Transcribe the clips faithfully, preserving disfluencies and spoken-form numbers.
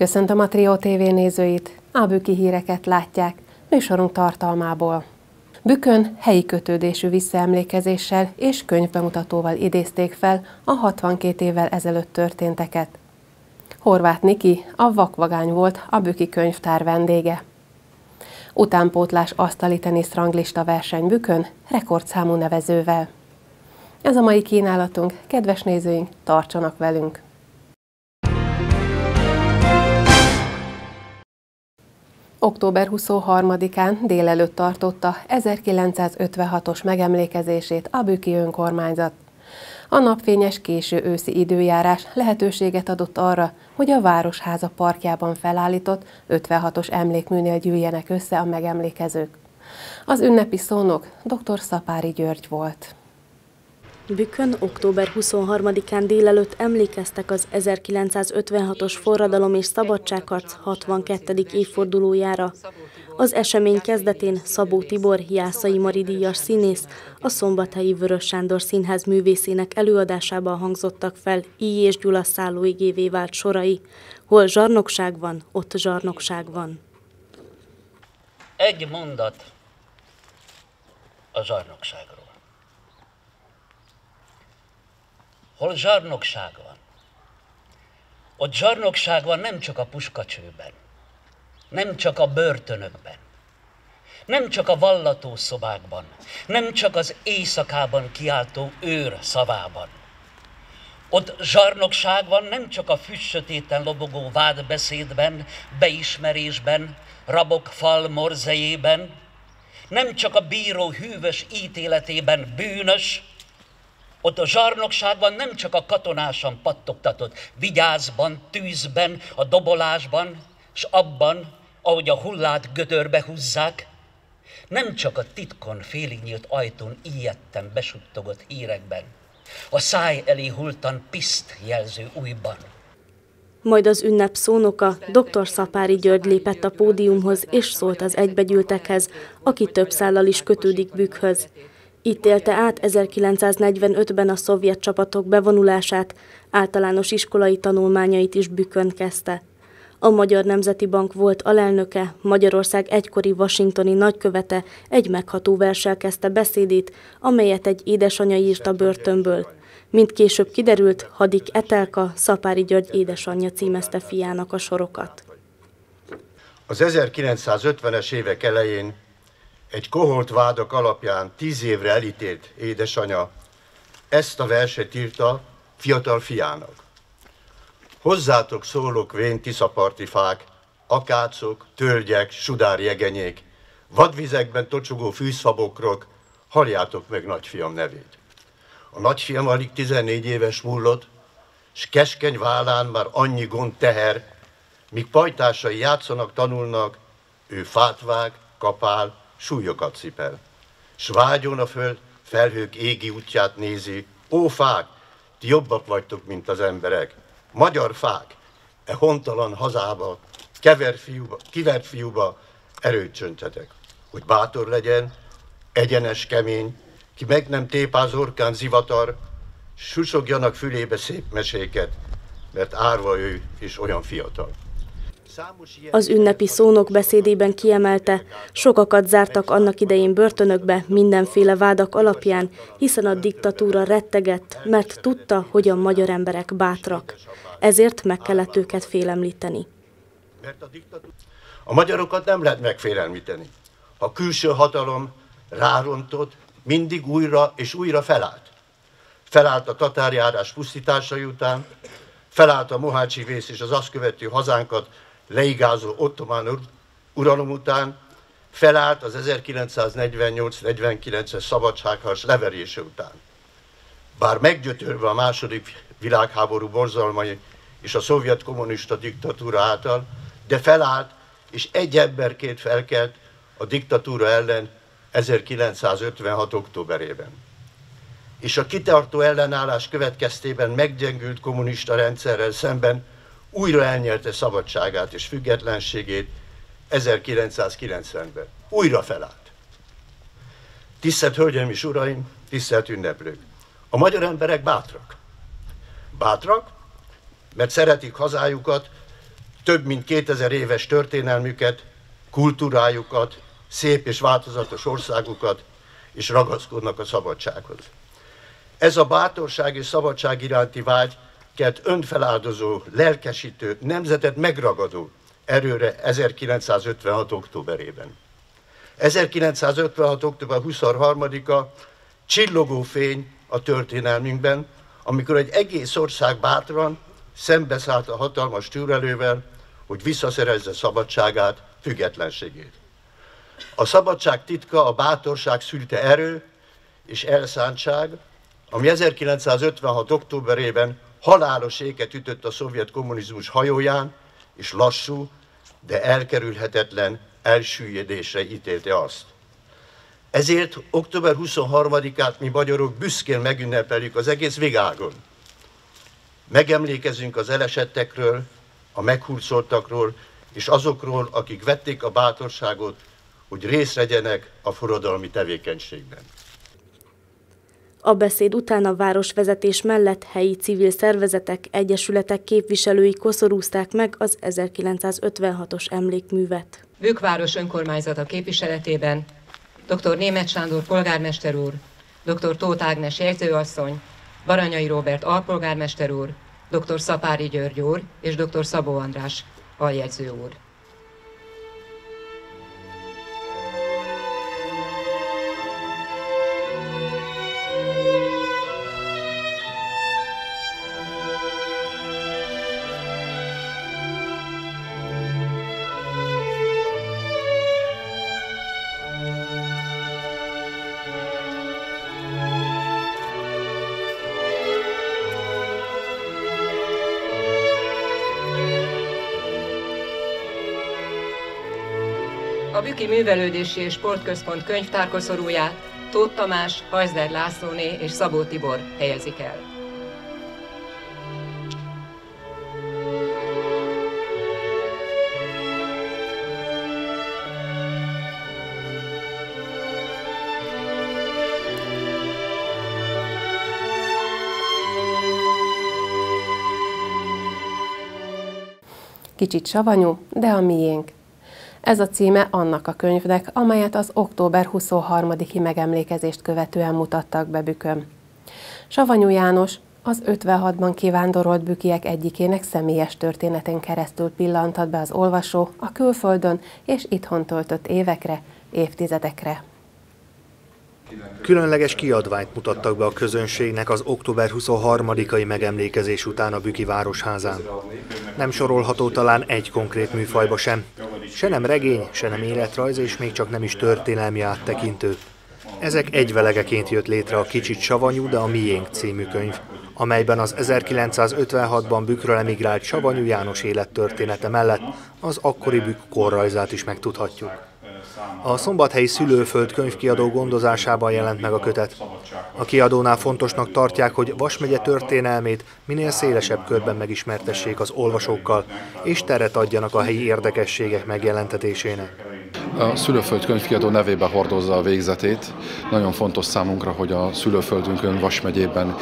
Köszöntöm a Trio té vé nézőit, a bükki híreket látják műsorunk tartalmából. Bükkön helyi kötődésű visszaemlékezéssel és könyvbemutatóval idézték fel a hatvankét évvel ezelőtt történteket. Horváth Niki, a vakvagány volt a bükki könyvtár vendége. Utánpótlás asztali tenisz ranglista verseny Bükkön rekordszámú nevezővel. Ez a mai kínálatunk, kedves nézőink, tartsanak velünk! október huszonharmadikán délelőtt tartotta ezerkilencszázötvenhatos megemlékezését a bükki önkormányzat. A napfényes késő őszi időjárás lehetőséget adott arra, hogy a Városháza parkjában felállított ötvenhatos emlékműnél gyűjjenek össze a megemlékezők. Az ünnepi szónok dr. Szapáry György volt. Bükkön október huszonharmadikán délelőtt emlékeztek az ezerkilencszázötvenhatos forradalom és szabadságharc hatvankettedik évfordulójára. Az esemény kezdetén Szabó Tibor Jászai Mari díjas színész a szombathelyi Vörös Sándor Színház művészének előadásában hangzottak fel I. és Gyula szállóigévé vált sorai. Hol zsarnokság van, ott zsarnokság van. Egy mondat a zsarnokságról. Hol zsarnokság van? Ott zsarnokság van nem csak a puskacsőben, nem csak a börtönökben, nem csak a vallatószobákban, nem csak az éjszakában kiáltó őr szavában. Ott zsarnokság van nem csak a füstsötéten lobogó vádbeszédben, beismerésben, rabok fal morzejében, nem csak a bíró hűvös ítéletében bűnös. Ott a zsarnokságban nem csak a katonásan pattogtatott vigyázban, tűzben, a dobolásban, s abban, ahogy a hullát gödörbe húzzák, nem csak a titkon félig nyílt ajtón ijedten besuttogott hírekben, a száj elé hultan piszt jelző ujjban. Majd az ünnep szónoka, dr. Szapáry György lépett a pódiumhoz és szólt az egybegyűltekhez, aki több szállal is kötődik Bükkhöz. Itt élte át ezerkilencszáznegyvenötben a szovjet csapatok bevonulását, általános iskolai tanulmányait is Bükkön kezdte. A Magyar Nemzeti Bank volt alelnöke, Magyarország egykori washingtoni nagykövete egy megható verssel kezdte beszédét, amelyet egy édesanyja írt a börtönből. Mint később kiderült, Hadik Etelka, Szapáry György édesanyja címezte fiának a sorokat. Az ezerkilencszázötvenes évek elején egy koholt vádak alapján tíz évre elítélt édesanya ezt a verset írta fiatal fiának. Hozzátok szólok vén tiszaparti fák, akácok, tölgyek, sudárjegenyék, vadvizekben tocsogó fűszfabokrok, halljátok meg nagyfiam nevét. A nagyfiam alig tizennégy éves múlott, s keskeny vállán már annyi gond teher, míg pajtásai játszanak, tanulnak, ő fát vág, kapál, súlyokat cipel. S vágyon a föld, felhők égi útját nézi. Ó fák, ti jobbak vagytok, mint az emberek. Magyar fák, e hontalan hazába, kevert fiúba, kivert fiúba erőt csöntetek. Hogy bátor legyen, egyenes, kemény, ki meg nem tépáz orkán zivatar, susogjanak fülébe szép meséket, mert árva ő is olyan fiatal. Az ünnepi szónok beszédében kiemelte, sokakat zártak annak idején börtönökbe mindenféle vádak alapján, hiszen a diktatúra rettegett, mert tudta, hogy a magyar emberek bátrak. Ezért meg kellett őket félemlíteni. A magyarokat nem lehet megfélemlíteni. A külső hatalom rárontott, mindig újra és újra felállt. Felállt a tatárjárás pusztításai után, felállt a mohácsi vész és az azt követő hazánkat leigázó ottomán uralom után, felállt az ezerkilencszáznegyvennyolc negyvenkilences szabadságharc leverése után. Bár meggyötörve a második világháború borzalmai és a szovjet kommunista diktatúra által, de felállt és egy emberként felkelt a diktatúra ellen ezerkilencszázötvenhat októberében. És a kitartó ellenállás következtében meggyengült kommunista rendszerrel szemben újra elnyerte szabadságát és függetlenségét ezerkilencszázkilencvenben. Újra felállt. Tisztelt Hölgyeim és Uraim, tisztelt ünneplők! A magyar emberek bátrak. Bátrak, mert szeretik hazájukat, több mint kétezer éves történelmüket, kultúrájukat, szép és változatos országukat, és ragaszkodnak a szabadsághoz. Ez a bátorság és szabadság iránti vágy kelt önfeláldozó, lelkesítő, nemzetet megragadó erőre ezerkilencszázötvenhat. októberében. ezerkilencszázötvenhat. október huszonharmadika csillogó fény a történelmünkben, amikor egy egész ország bátran szembeszállt a hatalmas tűrelővel, hogy visszaszerezze szabadságát, függetlenségét. A szabadság titka, a bátorság szülte erő és elszántság, ami ezerkilencszázötvenhat. októberében halálos éket ütött a szovjet kommunizmus hajóján, és lassú, de elkerülhetetlen elsüllyedésre ítélte azt. Ezért október huszonharmadikát mi magyarok büszkén megünnepeljük az egész világon. Megemlékezünk az elesettekről, a meghurcoltakról, és azokról, akik vették a bátorságot, hogy részt vegyenek a forradalmi tevékenységben. A beszéd után a városvezetés mellett helyi civil szervezetek, egyesületek képviselői koszorúzták meg az ezerkilencszázötvenhatos emlékművet. Bükkváros önkormányzata képviseletében dr. Németh Sándor polgármester úr, dr. Tóth Ágnes jegyzőasszony, Baranyai Róbert alpolgármester úr, dr. Szapáry György úr és dr. Szabó András aljegyző úr. A Bükki Művelődési és Sportközpont könyvtárkoszorúját Tóth Tamás, Hajszder Lászlóné és Szabó Tibor helyezik el. Kicsit savanyú, de a miénk. Ez a címe annak a könyvnek, amelyet az október huszonharmadiki megemlékezést követően mutattak be Bükkön. Savanyú János az ötvenhatban kivándorolt bükkiek egyikének személyes történetén keresztül pillantat be az olvasó a külföldön és itthon töltött évekre, évtizedekre. Különleges kiadványt mutattak be a közönségnek az október huszonharmadikai megemlékezés után a Bükki Városházán. Nem sorolható talán egy konkrét műfajba sem. Se nem regény, se nem életrajz, és még csak nem is történelmi áttekintő. Ezek egyvelegeként jött létre a Kicsit savanyú, de a miénk című könyv, amelyben az ezerkilencszázötvenhatban Bükkről emigrált Savanyú János élettörténete mellett az akkori Bükk korrajzát is megtudhatjuk. A Szombathelyi Szülőföld könyvkiadó gondozásában jelent meg a kötet. A kiadónál fontosnak tartják, hogy Vas megye történelmét minél szélesebb körben megismertessék az olvasókkal, és teret adjanak a helyi érdekességek megjelentetésének. A Szülőföld könyvkiadó nevében hordozza a végzetét. Nagyon fontos számunkra, hogy a szülőföldünkön, Vas megyében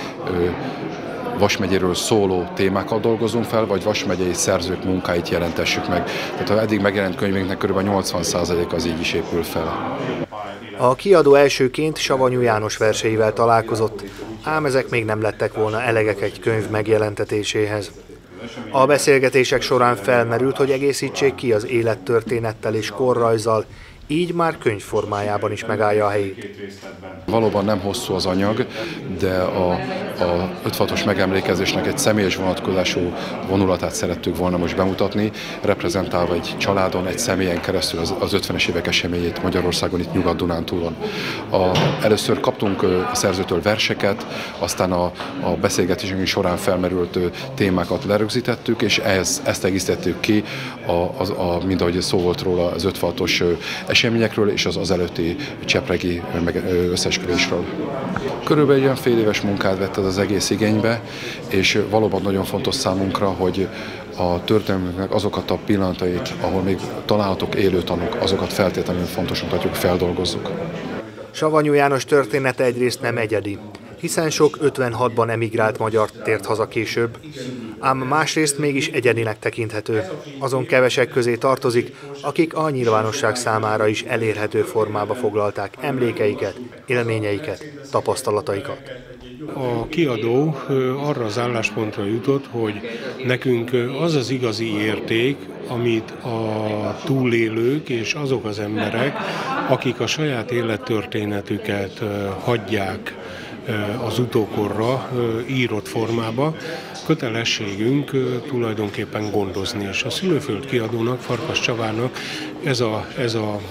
Vas megyéről szóló témákat dolgozunk fel, vagy Vas megyei szerzők munkáit jelentessük meg. Tehát ha eddig megjelent könyvünknek kb. nyolcvan százalék az így is épül fel. A kiadó elsőként Savanyú János verseivel találkozott, ám ezek még nem lettek volna elegek egy könyv megjelentetéséhez. A beszélgetések során felmerült, hogy egészítsék ki az élettörténettel és korrajzzal, így már könyv formájában is megállja a helyét. Valóban nem hosszú az anyag, de a, a ötvenhatos megemlékezésnek egy személyes vonatkozású vonulatát szerettük volna most bemutatni, reprezentálva egy családon, egy személyen keresztül az, az ötvenes évek eseményét Magyarországon, itt Nyugat-Dunántúlon. A, először kaptunk a szerzőtől verseket, aztán a, a beszélgetésünk során felmerült témákat lerögzítettük, és ehhez, ezt egészítettük ki, a, a, a, mind ahogy szó volt róla, az ötvenhatos eseményekről és az az előtti csepregi összesküvésről. Körülbelül olyan fél éves munkát vett ez az egész igénybe, és valóban nagyon fontos számunkra, hogy a történelmünknek azokat a pillanatait, ahol még találhatók élő tanúk, azokat feltétlenül fontosnak tartjuk, feldolgozzuk. Savanyú János története egyrészt nem egyedi. hiszen sok ötvenhatban emigrált magyar tért haza később, ám másrészt mégis egyedinek tekinthető. Azon kevesek közé tartozik, akik a nyilvánosság számára is elérhető formába foglalták emlékeiket, élményeiket, tapasztalataikat. A kiadó arra az álláspontra jutott, hogy nekünk az az igazi érték, amit a túlélők és azok az emberek, akik a saját élettörténetüket hagyják az utókorra írott formába, kötelességünk tulajdonképpen gondozni. És a Szülőföld kiadónak, Farkas Csabának ez a, ez a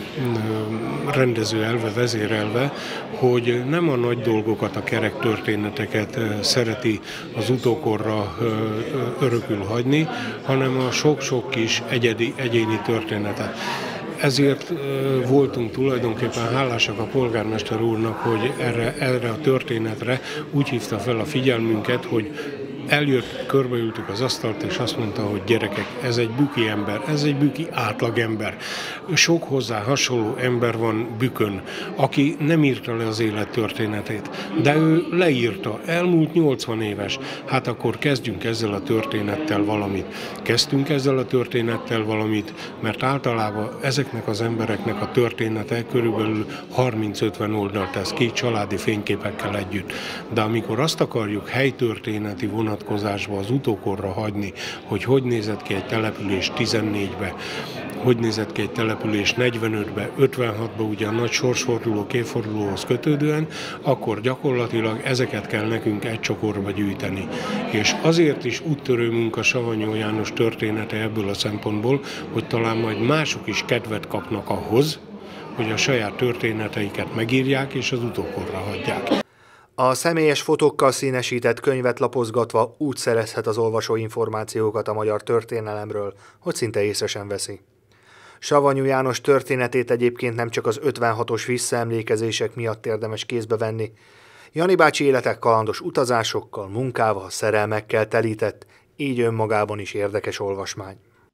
rendező elve, vezérelve, hogy nem a nagy dolgokat, a kerek történeteket szereti az utókorra örökül hagyni, hanem a sok-sok kis egyedi, egyéni történetet. Ezért voltunk tulajdonképpen hálásak a polgármester úrnak, hogy erre, erre a történetre úgy hívta fel a figyelmünket, hogy eljött, körbeültük az asztalt, és azt mondta, hogy gyerekek, ez egy büki ember, ez egy büki átlagember. Sok hozzá hasonló ember van Bükön, aki nem írta le az élet történetét, de ő leírta, elmúlt nyolcvan éves. Hát akkor kezdjünk ezzel a történettel valamit. Kezdtünk ezzel a történettel valamit, mert általában ezeknek az embereknek a története körülbelül harminc-ötven oldalt tesz ki családi fényképekkel együtt. De amikor azt akarjuk helytörténeti vonat az utókorra hagyni, hogy hogy nézett ki egy település tizennégybe, hogy nézett ki egy település negyvenötbe, ötvenhatba, ugye a nagy sorsforduló, évfordulóhoz kötődően, akkor gyakorlatilag ezeket kell nekünk egy csokorba gyűjteni. És azért is úttörő munka Savanyó János története ebből a szempontból, hogy talán majd mások is kedvet kapnak ahhoz, hogy a saját történeteiket megírják és az utókorra hagyják. A személyes fotókkal színesített könyvet lapozgatva úgy szerezhet az olvasó információkat a magyar történelemről, hogy szinte észre sem veszi. Savanyú János történetét egyébként nem csak az ötvenhatos visszaemlékezések miatt érdemes kézbe venni. Jani bácsi élete kalandos utazásokkal, munkával, szerelmekkel telített, így önmagában is érdekes olvasmány.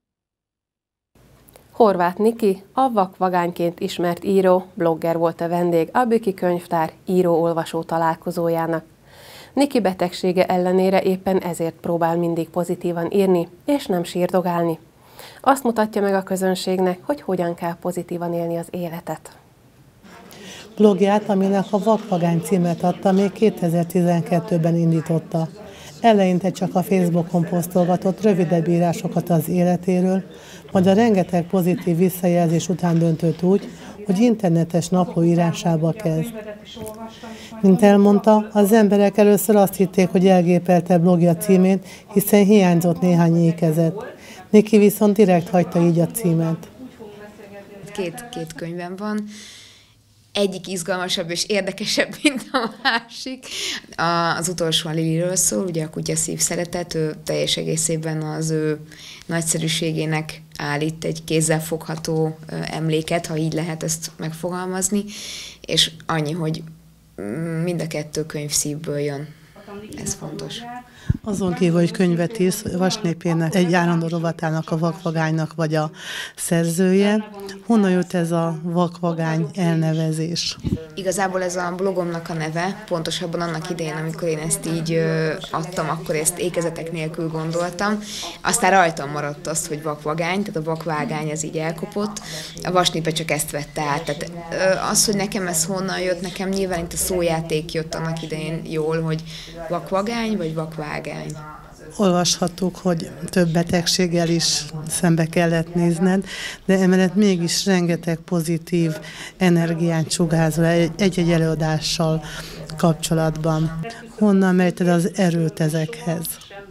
Horváth Niki, a vakvagányként ismert író, blogger volt a vendég a Büki Könyvtár író-olvasó találkozójának. Niki betegsége ellenére éppen ezért próbál mindig pozitívan írni, és nem sírdogálni. Azt mutatja meg a közönségnek, hogy hogyan kell pozitívan élni az életet. Blogját, aminek a Vakvagány címet adta, még kétezer-tizenkettőben indította. Eleinte csak a Facebookon posztolgatott rövidebb írásokat az életéről, majd a rengeteg pozitív visszajelzés után döntött úgy, hogy internetes naplóírásába kezd. Mint elmondta, az emberek először azt hitték, hogy elgépelte blogja címét, hiszen hiányzott néhány ékezet. Niki viszont direkt hagyta így a címet. Két, két könyvem van. Egyik izgalmasabb és érdekesebb, mint a másik. A, az utolsó a Liliről szól, ugye a kutyaszív szeretet, ő teljes egészében az ő nagyszerűségének állít egy kézzelfogható emléket, ha így lehet ezt megfogalmazni, és annyi, hogy mind a kettő könyv szívből jön. Ez fontos. Azon kívül, hogy könyvet ír, Vasnépének egy állandó rovatának, a Vakvagánynak vagy a szerzője. Honnan jött ez a Vakvagány elnevezés? Igazából ez a blogomnak a neve, pontosabban annak idején, amikor én ezt így ö, adtam, akkor ezt ékezetek nélkül gondoltam. Aztán rajtam maradt az, hogy vakvagány, tehát a vakvágány ez így elkopott. A Vasnépe csak ezt vette át. Tehát ö, az, hogy nekem ez honnan jött, nekem nyilván itt a szójáték jött annak idején jól, hogy vakvagány vagy vakvágány. Olvashattuk, hogy több betegséggel is szembe kellett nézned, de emellett mégis rengeteg pozitív energiát sugárzol egy-egy előadással kapcsolatban. Honnan merted az erőt ezekhez?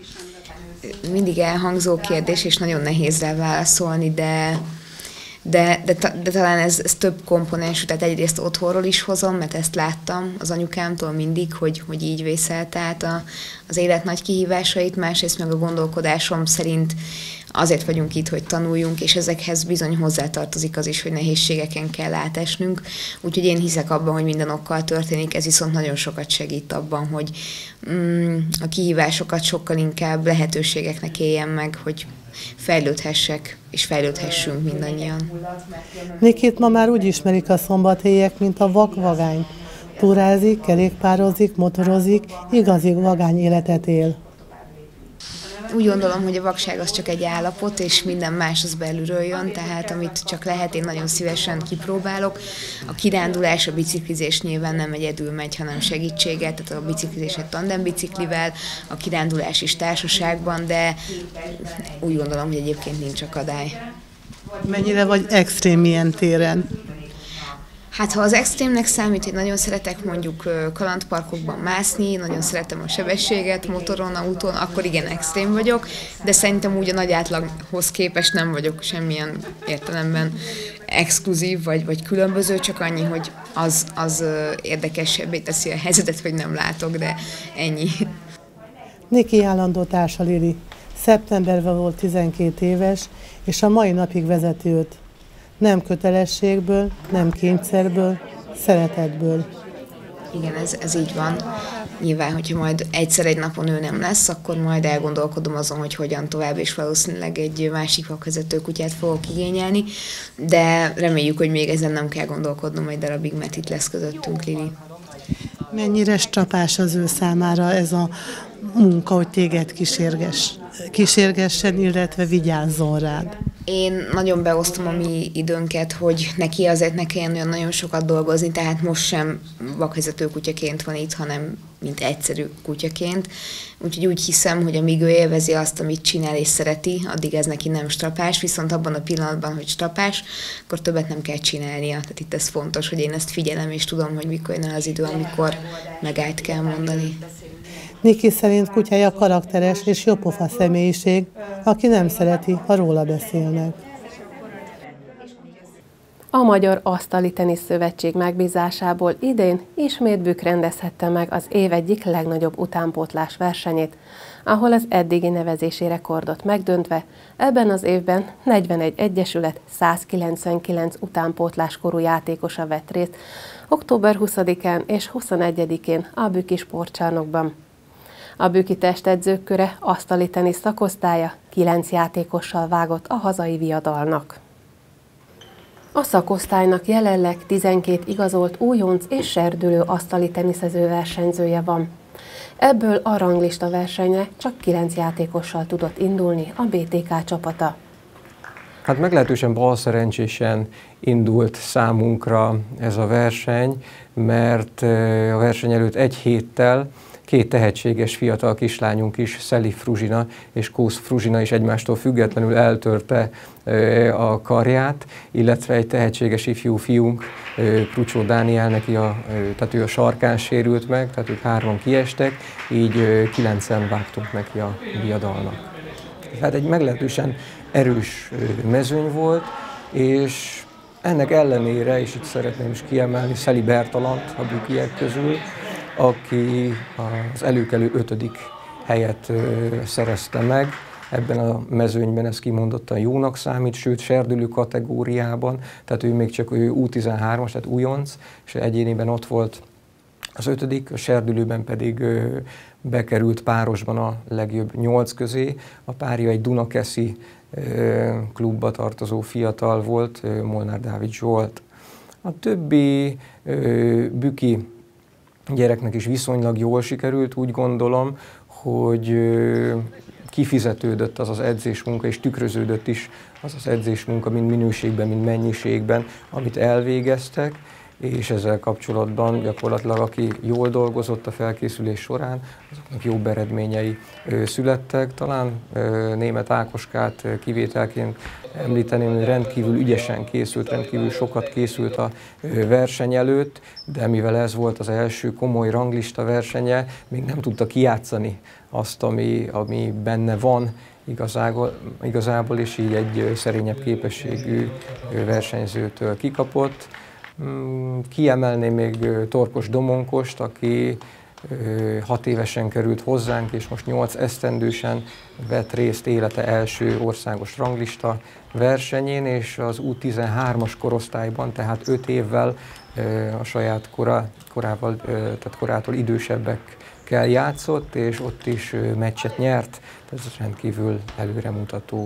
Mindig elhangzó kérdés, és nagyon nehéz rá válaszolni, de... De, de, de talán ez, ez több komponensű, tehát egyrészt otthonról is hozom, mert ezt láttam az anyukámtól mindig, hogy, hogy így vészelt át a, az élet nagy kihívásait, másrészt meg a gondolkodásom szerint azért vagyunk itt, hogy tanuljunk, és ezekhez bizony hozzátartozik az is, hogy nehézségeken kell átesnünk, úgyhogy én hiszek abban, hogy minden okkal történik, ez viszont nagyon sokat segít abban, hogy mm, a kihívásokat sokkal inkább lehetőségeknek éljen meg, hogy fejlődhessek, és fejlődhessünk mindannyian. Nikit ma már úgy ismerik a szombathelyiek, mint a vakvagányt. Túrázik, kerékpározik, motorozik, igazi vagány életet él. Úgy gondolom, hogy a vakság az csak egy állapot, és minden más az belülről jön, tehát amit csak lehet, én nagyon szívesen kipróbálok. A kirándulás, a biciklizés nyilván nem egyedül megy, hanem segítséget, tehát a biciklizés egy tandembiciklivel, a kirándulás is társaságban, de úgy gondolom, hogy egyébként nincs akadály. Mennyire vagy extrém ilyen téren? Hát ha az extrémnek számít, hogy nagyon szeretek mondjuk kalandparkokban mászni, nagyon szeretem a sebességet motoron, autón, akkor igen, extrém vagyok, de szerintem úgy a nagy átlaghoz képest nem vagyok semmilyen értelemben exkluzív vagy, vagy különböző, csak annyi, hogy az, az érdekesebbé teszi a helyzetet, hogy nem látok, de ennyi. Niki állandó társa Lili. Szeptemberben volt tizenkét éves, és a mai napig vezeti őt. Nem kötelességből, nem kényszerből, szeretetből. Igen, ez, ez így van. Nyilván, hogyha majd egyszer egy napon ő nem lesz, akkor majd elgondolkodom azon, hogy hogyan tovább, és valószínűleg egy másik vakvezető kutyát fogok igényelni, de reméljük, hogy még ezen nem kell gondolkodnom egy darabig, mert itt lesz közöttünk Lili. Mennyire strapás az ő számára ez a munka, hogy téged kísérges, kísérgessen, illetve vigyázzon rád? Én nagyon beosztom a mi időnket, hogy neki azért ne kelljen olyan nagyon sokat dolgozni, tehát most sem vakvezető kutyaként van itt, hanem mint egyszerű kutyaként. Úgyhogy úgy hiszem, hogy amíg ő élvezi azt, amit csinál és szereti, addig ez neki nem strapás, viszont abban a pillanatban, hogy strapás, akkor többet nem kell csinálnia. Tehát itt ez fontos, hogy én ezt figyelem, és tudom, hogy mikor jön az idő, amikor megállt kell mondani. Niki szerint kutyája karakteres és jópofa személyiség, aki nem szereti, ha róla beszélnek. A Magyar Asztali Tenisz Szövetség megbízásából idén ismét Bükk rendezhette meg az év egyik legnagyobb utánpótlás versenyét, ahol az eddigi nevezési rekordot megdöntve ebben az évben negyvenegy egyesület százkilencvenkilenc utánpótláskorú játékosa vett részt október huszadikán és huszonegyedikén a Bükki Sportcsarnokban. A bükki testedzők köre asztali tenisz szakosztálya kilenc játékossal vágott a hazai viadalnak. A szakosztálynak jelenleg tizenkét igazolt újonc és serdülő asztali teniszező versenyzője van. Ebből a ranglista versenyre csak kilenc játékossal tudott indulni a bé té ká csapata. Hát meglehetősen balszerencsésen indult számunkra ez a verseny, mert a verseny előtt egy héttel két tehetséges fiatal kislányunk is, Szeli Fruzsina és Kósz Fruzsina is egymástól függetlenül eltörte a karját, illetve egy tehetséges ifjú fiunk, Prucsó Dániel, neki a, tehát ő a sarkán sérült meg, tehát ők hárman kiestek, így kilencen vágtunk neki a viadalnak. Tehát egy meglehetősen erős mezőny volt, és ennek ellenére, és itt szeretném is kiemelni Szeli Bertalant a bükkiek közül, aki az előkelő ötödik helyet szerezte meg. Ebben a mezőnyben ez kimondottan jónak számít, sőt serdülő kategóriában, tehát ő még csak ő U tizenhármas, tehát újonc, és egyéniben ott volt az ötödik, a serdülőben pedig bekerült párosban a legjobb nyolc közé. A párja egy Dunakeszi klubba tartozó fiatal volt, Molnár Dávid Zsolt. A többi bükki gyereknek is viszonylag jól sikerült, úgy gondolom, hogy kifizetődött az az edzésmunka, és tükröződött is az az edzésmunka, mind minőségben, mind mennyiségben, amit elvégeztek, és ezzel kapcsolatban gyakorlatilag aki jól dolgozott a felkészülés során, azoknak jobb eredményei születtek. Talán Németh Ákoskát kivételként említeném, hogy rendkívül ügyesen készült, rendkívül sokat készült a verseny előtt, de mivel ez volt az első komoly ranglista versenye, még nem tudta kijátszani azt, ami, ami benne van igazából, igazából, és így egy szerényebb képességű versenyzőtől kikapott. Kiemelném még Torkos Domonkost, aki hat évesen került hozzánk, és most nyolc esztendősen vett részt élete első országos ranglista versenyén, és az U tizenhármas korosztályban, tehát öt évvel a saját kora, korával, tehát korától idősebbekkel játszott, és ott is meccset nyert, ez rendkívül előremutató.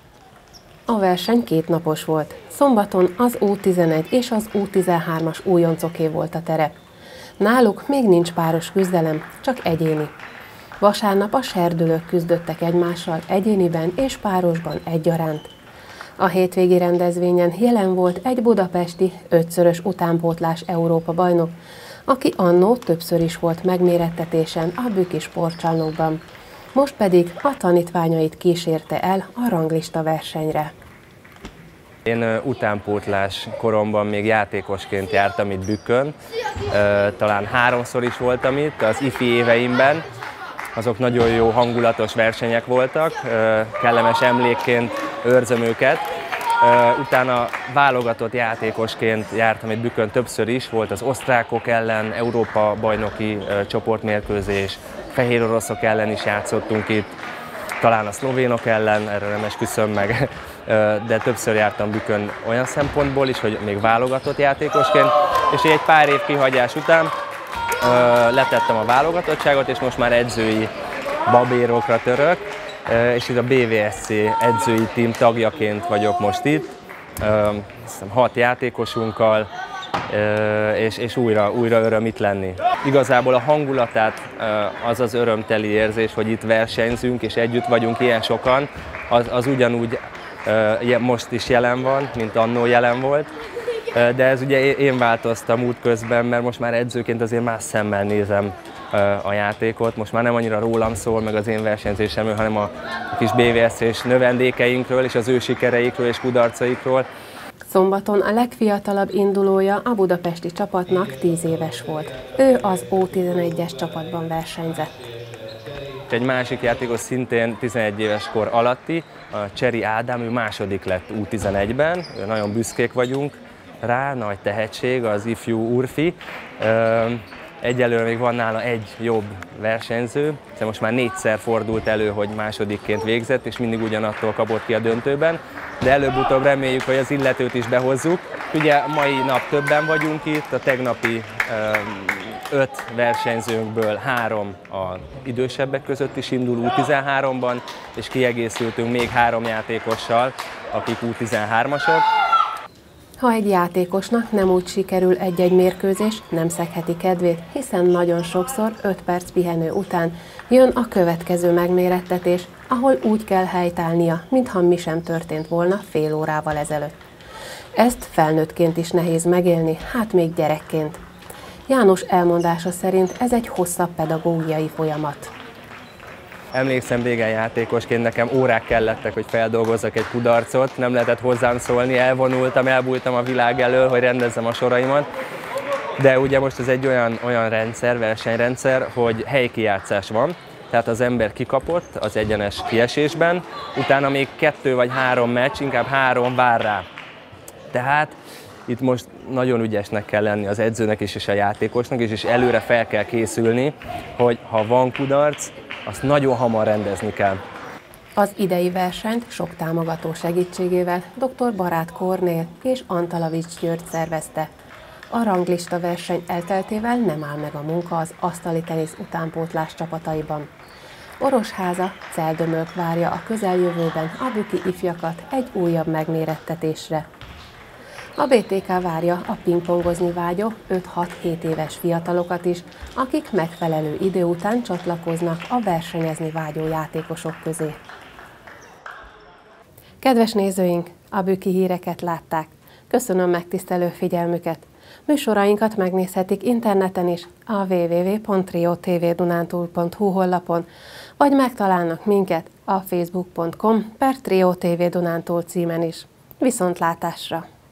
A verseny kétnapos volt. Szombaton az U tizenegy és az U tizenhármas újoncoké volt a terep. Náluk még nincs páros küzdelem, csak egyéni. Vasárnap a serdülők küzdöttek egymással egyéniben és párosban egyaránt. A hétvégi rendezvényen jelen volt egy budapesti ötszörös utánpótlás Európa-bajnok, aki annó többször is volt megmérettetésen a Büki sportcsarnokban. Most pedig a tanítványait kísérte el a ranglista versenyre. Én utánpótlás koromban még játékosként jártam itt Bükkön, talán háromszor is voltam itt az ifi éveimben. Azok nagyon jó hangulatos versenyek voltak, kellemes emlékként őrzöm őket. Utána válogatott játékosként jártam itt Bükkön többször is, volt az osztrákok ellen Európa bajnoki csoportmérkőzés, fehér oroszok ellen is játszottunk itt, talán a szlovénok ellen, erről nem esküszöm meg, de többször jártam Bükkön olyan szempontból is, hogy még válogatott játékosként, és egy pár év kihagyás után letettem a válogatottságot, és most már edzői babérokra török, és itt a bé vé es cé edzői tím tagjaként vagyok most itt, hiszem hat játékosunkkal, és, és újra, újra öröm itt lenni. Igazából a hangulatát, az az örömteli érzés, hogy itt versenyzünk és együtt vagyunk ilyen sokan, az, az ugyanúgy most is jelen van, mint annó jelen volt. De ez ugye én változtam útközben, mert most már edzőként azért más szemmel nézem a játékot. Most már nem annyira rólam szól, meg az én versenyzésemről, hanem a kis bé vé es cés növendékeinkről és az ő sikereikről és kudarcaikról. Szombaton a legfiatalabb indulója a budapesti csapatnak tíz éves volt. Ő az ó tizenegyes csapatban versenyzett. Egy másik játékos szintén tizenegy éves kor alatti, a Cseri Ádám, ő második lett ú tizenegyben, nagyon büszkék vagyunk rá, nagy tehetség, az ifjú úrfi. Egyelőre még van nála egy jobb versenyző, de most már négyszer fordult elő, hogy másodikként végzett, és mindig ugyanattól kapott ki a döntőben, de előbb-utóbb reméljük, hogy az illetőt is behozzuk. Ugye mai nap többen vagyunk itt, a tegnapi öt versenyzőnkből három az idősebbek között is indul ú tizenháromban, és kiegészültünk még három játékossal, akik ú tizenhármasok. Ha egy játékosnak nem úgy sikerül egy-egy mérkőzés, nem szegheti kedvét, hiszen nagyon sokszor öt perc pihenő után jön a következő megmérettetés, ahol úgy kell helytállnia, mintha mi sem történt volna fél órával ezelőtt. Ezt felnőttként is nehéz megélni, hát még gyerekként. János elmondása szerint ez egy hosszabb pedagógiai folyamat. Emlékszem, régen játékosként nekem órák kellettek, hogy feldolgozzak egy kudarcot, nem lehetett hozzám szólni, elvonultam, elbújtam a világ elől, hogy rendezzem a soraimat. De ugye most ez egy olyan, olyan rendszer, versenyrendszer, hogy helykijátszás van, tehát az ember kikapott az egyenes kiesésben, utána még kettő vagy három meccs, inkább három vár rá. Tehát itt most nagyon ügyesnek kell lenni az edzőnek is és a játékosnak is, és előre fel kell készülni, hogy ha van kudarc, azt nagyon hamar rendezni kell. Az idei versenyt sok támogató segítségével dr. Barát Kornél és Antalavics György szervezte. A ranglista verseny elteltével nem áll meg a munka az asztali tenisz utánpótlás csapataiban. Orosháza, Celdömölk várja a közeljövőben a büki ifjakat egy újabb megmérettetésre. A bé té ká várja a pingpongozni vágyó öt-hat-hét éves fiatalokat is, akik megfelelő idő után csatlakoznak a versenyezni vágyó játékosok közé. Kedves nézőink, a büki híreket látták. Köszönöm megtisztelő figyelmüket. Műsorainkat megnézhetik interneten is a double-u double-u double-u pont trio t v dunántúl pont hu honlapon, vagy megtalálnak minket a facebook pont com per trio t v dunántúl címen is. Viszontlátásra!